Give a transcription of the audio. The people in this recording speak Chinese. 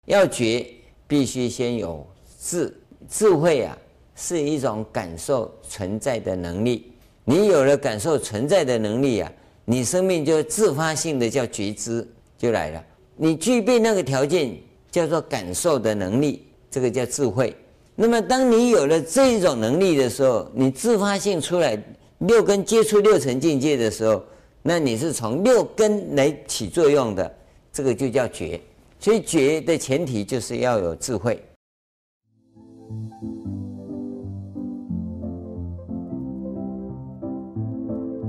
要觉必须先有智，智慧啊是一种感受存在的能力。你有了感受存在的能力啊，你生命就自发性的叫觉知就来了。你具备那个条件叫做感受的能力，这个叫智慧。那么当你有了这种能力的时候，你自发性出来六根接触六尘境界的时候，那你是从六根来起作用的，这个就叫觉。所以觉的前提就是要有智慧。